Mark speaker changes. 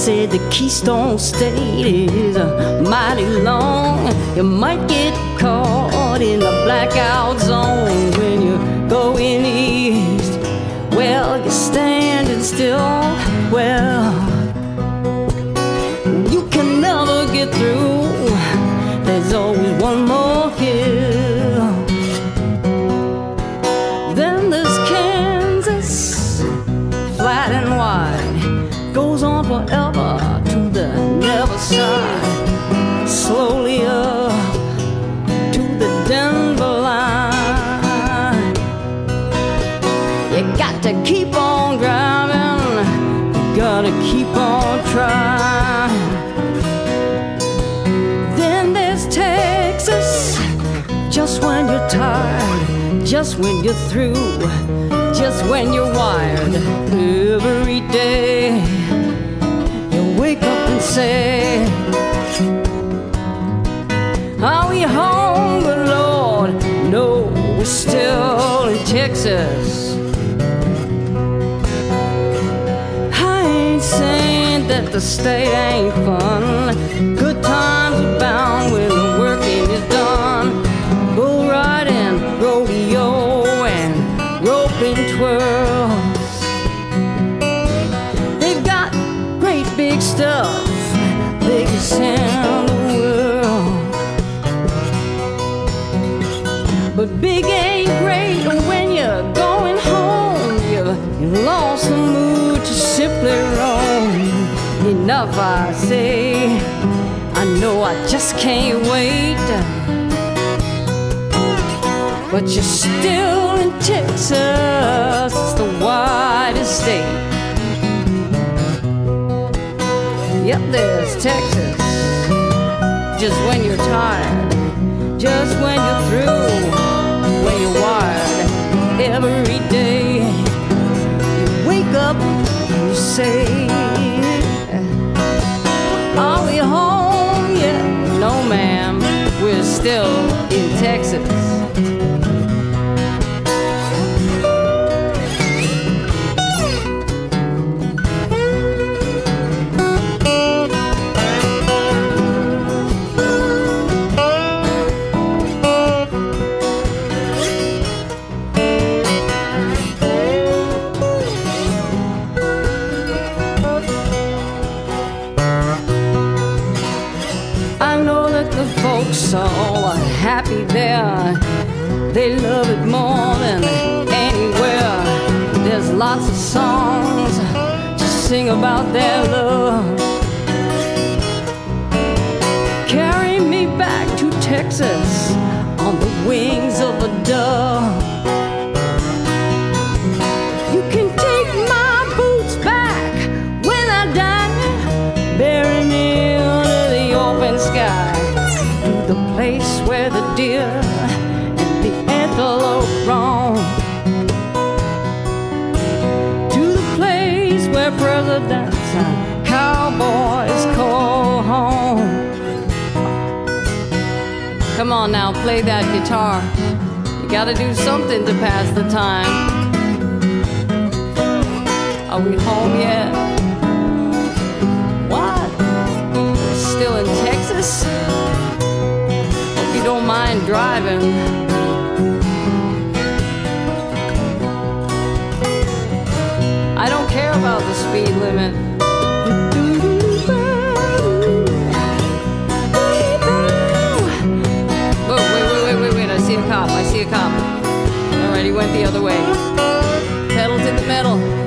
Speaker 1: said the Keystone State is mighty long. You might get caught in the blackout zone when you're going east. Well, you're standing still. Well, you can never get through. There's always one more hill. Then there's Kansas, flat and wide, goes on forever to the never side, slowly up to the Denver line. You got to keep on driving, you gotta keep on trying. Then there's Texas, just when you're tired, just when you're through, just when you're wired. Every day you wake up and say, are we home? But Lord, no, we're still in Texas. I ain't saying that the state ain't fun. Good times are bound when the working is done. Bull riding, rodeo, and roping twirls. They've got great big stuff, biggest in the world. But big ain't great when you're going home. You've lost the mood to simply roam. Enough, I say, I know I just can't wait. But you're still in Texas, it's the widest state. Yep, there's Texas, just when you're tired, just when you're through, when you're wired. Every day you wake up and you say, are we home yet? No, ma'am, we're still in Texas. Folks all are happy there. They love it more than anywhere. There's lots of songs to sing about their love. Carry me back to Texas on the wings of a dove. You can take my boots back when I die. Bury me under the open sky, the place where the deer and the antelope roam, to the place where presidents and cowboys call home. Come on now, play that guitar. You gotta do something to pass the time. Are we home yet? What? Still in Texas? Don't mind driving. I don't care about the speed limit. Oh, wait, I see a cop, I see a cop. Alright, he went the other way. Pedal to the metal.